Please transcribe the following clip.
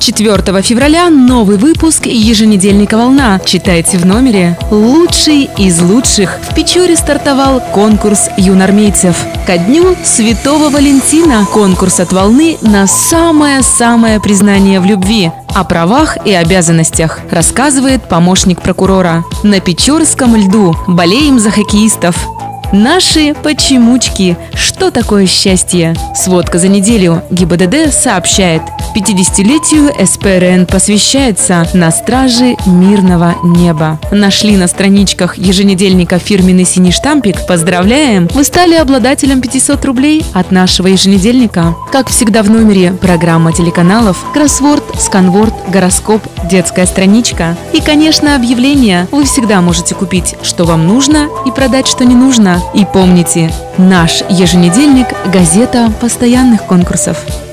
4 февраля новый выпуск еженедельника «Волна». Читайте в номере «Лучший из лучших». В Печоре стартовал конкурс юнормейцев. Ко дню Святого Валентина конкурс от «Волны» на самое-самое признание в любви. О правах и обязанностях рассказывает помощник прокурора. На Печорском льду болеем за хоккеистов. Наши почемучки. Что такое счастье? Сводка за неделю. ГИБДД сообщает. 50-летию СПРН посвящается «На страже мирного неба». Нашли на страничках еженедельника фирменный синий штампик? Поздравляем! Вы стали обладателем 500 рублей от нашего еженедельника. Как всегда в номере программа телеканалов, кроссворд, сканворд, гороскоп, детская страничка и, конечно, объявления. Вы всегда можете купить, что вам нужно, и продать, что не нужно. И помните, наш еженедельник – газета постоянных конкурсов.